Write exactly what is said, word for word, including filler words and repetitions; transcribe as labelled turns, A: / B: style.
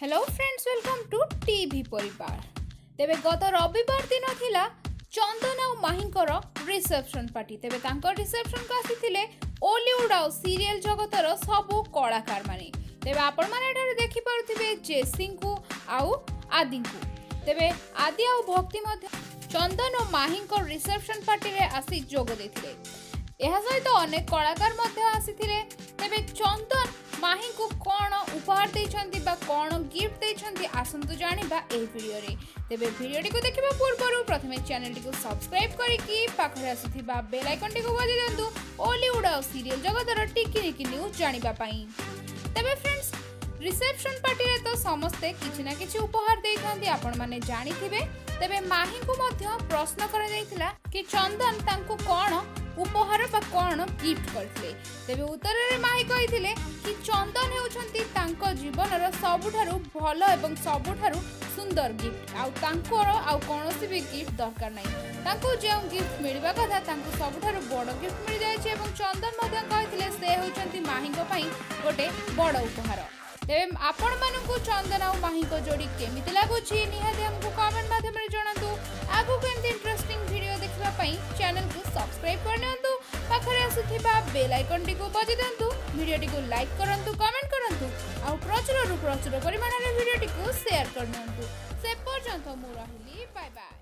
A: Hello friends, welcome to TV Parivar. तेबे गत रविवार दिन थिला चंदन और माहींकर रिसेप्शन पार्टी। तेबे तांकर रिसेप्शन को आसीथिले ओलीवुड और सीरियल जगतर सबु कलाकार माने। तेबे आपण माने एठारे देखि पारुथिबे जेसिंग को आउ आदि को। तेबे आदि आउ भक्ति मध्ये चंदन और माहींकर रिसेप्शन पार्टी रे आसी जोग देथिले। एहा सहित अनेक कलाकार मध्ये आसीथिले। तेबे चंदन माही को कौन उपहार देइछंती बा कौन गिफ्ट देइछंती आसंतु जानिबा ए वीडियो रे। तेबे वीडियो को देखिबा पूर्व प्रथमे चैनल को सब्सक्राइब करिकि पाखरे आसीथिबा बेल आइकन को बजाइ दियंतु ओलीवुड और सीरियल जगतर टिकी निकी न्यूज जानिबा पई। तेबे फ्रेंड्स, रिसेप्शन पार्टी रे तो समस्ते किछि ना किछि उपहार देइथांती आपण माने जानिथिबे। तेबे माही को मध्य प्रश्न करा जाइथिला कि चंदन तांको कौन उपहार बा कौन गिफ्ट करथिले। तेबे उत्तर रे माही कहिथिले कि चंदन हेउछंती तांको जीवनर सबुठारु भलो एवं सबुठारु सुंदर गिफ्ट। आउ तांकोर आउ कोनोसी भी गिफ्ट दरकार नै। तांको जे गिफ्ट मिलबा कथा तांको सबुठारु बड़ गिफ्ट मिल जाय छै एवं चंदन मध्य कहिथिले से हेउछंती माहीको पई गोटे बड़ उपहार। तेबे आपण मानकु चंदन आउ माहीको जोड़ी केमिति लागुछि निहाते हमकु कमेंट माध्यम रे जणांतु। आगु केमति इंटरेस्टिंग वीडियो देखिबा पई चैनल को सब्सक्राइब करनियंतु। पाखरे आसुथिबा बेल आइकन टी को बजाइ दियंतु। वीडियो टी को लाइक करंतु, कमेंट करंतु आउ प्रचुर रु प्रचुर परिमाण रे वीडियो टी को शेयर करनियंतु। से पर्यंत मु रहिली, बाय बाय।